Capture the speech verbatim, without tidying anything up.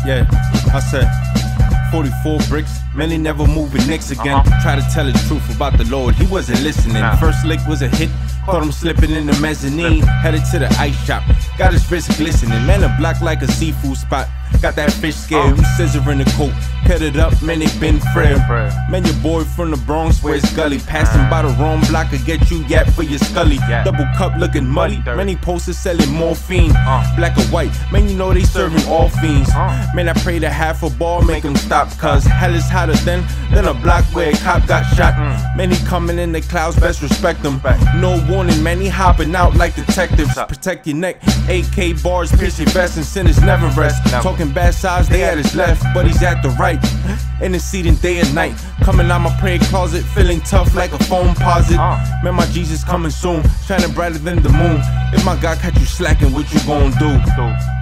Yeah, I said forty-four bricks, many never moving Knicks again. Uh-huh. Try to tell the truth about the Lord, he wasn't listening. Nah. First lick was a hit, caught him slipping in the mezzanine. Headed to the ice shop, got his wrist glistening. Man, a block like a seafood spot. Got that fish scale, we scissoring the coat. Cut it up, man, it been frail. Man, your boy from the Bronx, where it's gully. Passing by the wrong block could get you yapped for your skilly. Double cup looking muddy, many posters selling morphine. Black or white, man, you know they serving all fiends. Man, I pray to half a ball make them stop, cause hell is hotter than, than a block where a cop got shot. Man, he coming in the clouds, best respect them. No warning, man, he hopping out like detectives. Protect your neck, A K bars, pierce your vest, and sinners never rest. Talking bad sides, they at his left, but he's at the right. Interceding day and night, coming out my prayer closet, feeling tough like a foamposite. Man, my Jesus coming soon, shining brighter than the moon. If my God catch you slacking, what you gon' do?